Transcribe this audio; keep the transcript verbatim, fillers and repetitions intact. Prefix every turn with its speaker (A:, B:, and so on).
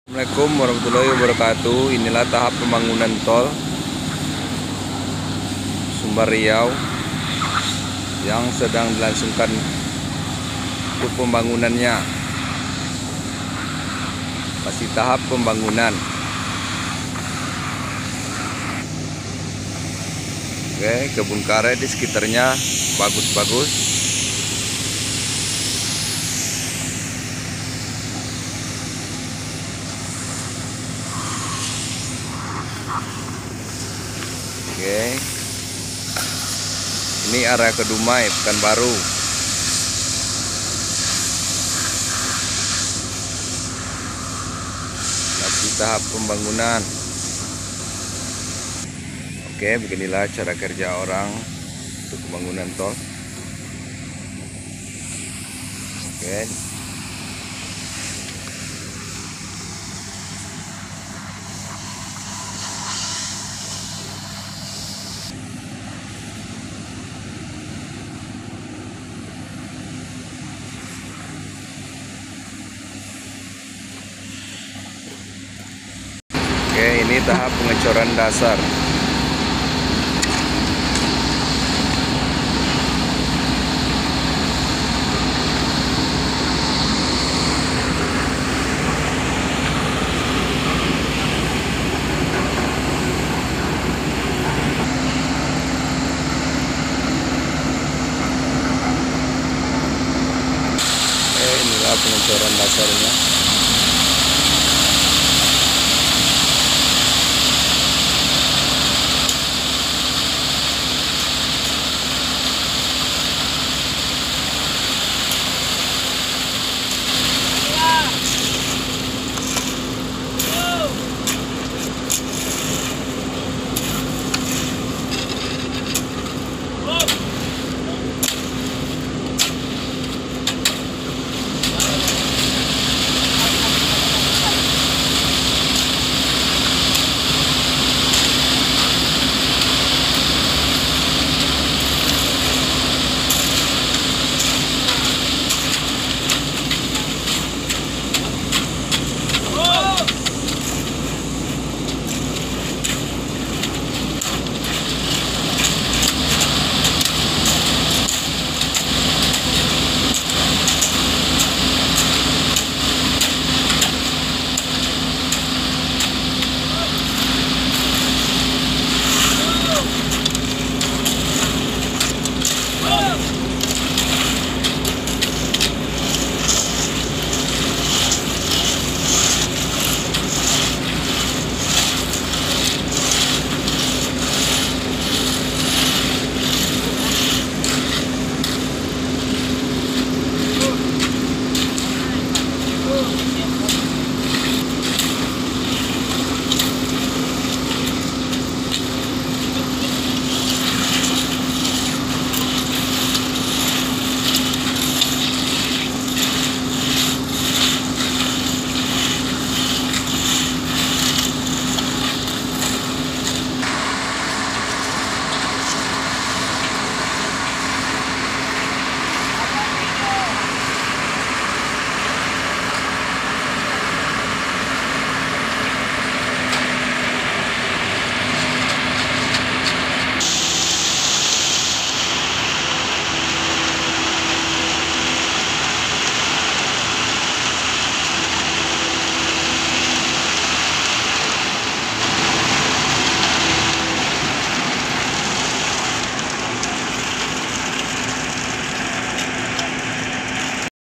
A: Assalamualaikum warahmatullahi wabarakatuh. Inilah tahap pembangunan tol Sumbar Riau yang sedang dilangsungkan untuk pembangunannya. Masih tahap pembangunan. Oke, kebun karet di sekitarnya bagus-bagus. Oke, ini area Kedumai, Pekanbaru. Masih tahap pembangunan. Oke, beginilah cara kerja orang untuk pembangunan tol. Oke. Oke, ini tahap pengecoran dasar. Oke, inilah pengecoran dasarnya.